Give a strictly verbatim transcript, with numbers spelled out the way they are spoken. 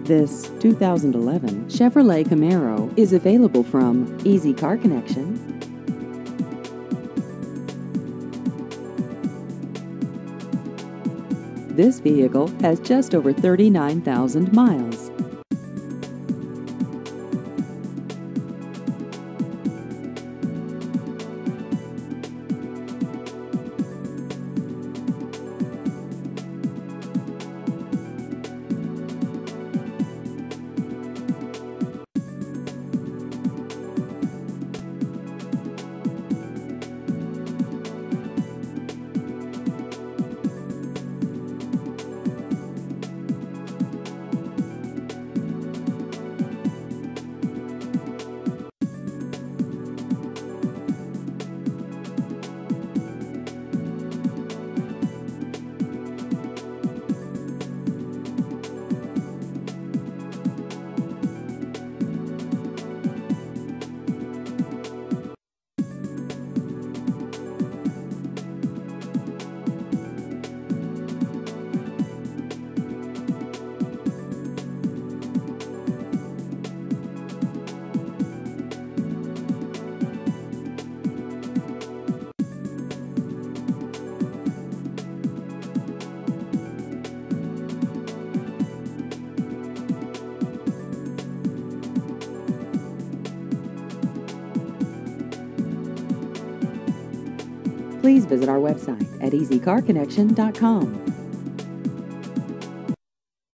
This two thousand eleven Chevrolet Camaro is available from Easy Car Connection. This vehicle has just over thirty-nine thousand miles. Please visit our website at easy car connection dot com.